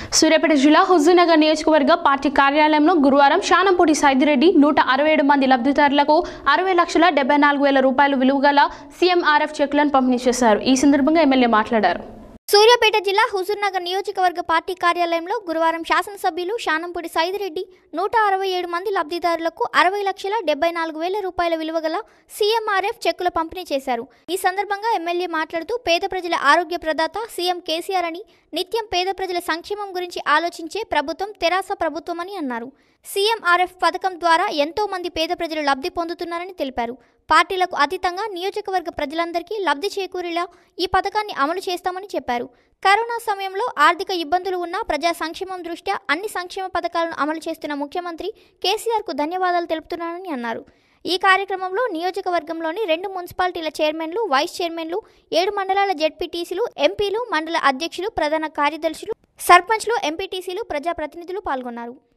సూర్యాపేట జిల్లా హుజూర్నగర్ నియోజకవర్గ పార్టీ కార్యాలయంలో గురువారం శానంపూడి సైదిరెడ్డి 167 మంది లబ్ధిదారులకు 60,74,000 రూపాయలు విలువగల సీఎంఆర్ఎఫ్ చెక్కులను పంపిణీ చేశారు. ఈ సందర్భంగా ఎమ్మెల్యే మాట్లాడారు. సూర్యాపేట జిల్లా హుజూర్నగర్ నియోజకవర్గ పార్టీ కార్యాలయంలో గురువారం శాసనసభ్యులు శానంపూడి సైదిరెడ్డి 167 మంది లబ్ధిదారులకు 60,74,000 రూపాయల విలువగల సీఎంఆర్ఎఫ్ చెక్కుల పంపిణీ చేశారు. ఈ సందర్భంగా ఎమ్మెల్యే మాట్లాడుతూ పేద ప్రజల ఆరోగ్య ప్రదాత సీఎం కేసీఆర్ అని, నిత్యం పేద ప్రజల సంక్షేమం గురించి ఆలోచించే ప్రభుత్వం తెరాస ప్రభుత్వమని అన్నారు. సీఎంఆర్ఎఫ్ పథకం ద్వారా ఎంతో మంది పేద ప్రజలు లబ్ధి పొందుతున్నారని తెలిపారు. పార్టీలకు అతీతంగా నియోజకవర్గ ప్రజలందరికీ లబ్ధి చేకూరేలా ఈ పథకాన్ని అమలు చేస్తామని చెప్పారు. కరోనా సమయంలో ఆర్థిక ఇబ్బందులు ఉన్న ప్రజా సంక్షేమం దృష్ట్యా అన్ని సంక్షేమ పథకాలను అమలు చేస్తున్న ముఖ్యమంత్రి కేసీఆర్కు ధన్యవాదాలు తెలుపుతున్నానని అన్నారు. ఈ కార్యక్రమంలో నియోజకవర్గంలోని 2 మున్సిపాలిటీల చైర్మన్లు, వైస్ చైర్మన్లు, 7 మండలాల జెడ్పీటీసీలు, ఎంపీలు, మండల అధ్యక్షులు, ప్రధాన కార్యదర్శులు, సర్పంచ్లు, ఎంపీటీసీలు, ప్రజాప్రతినిధులు పాల్గొన్నారు.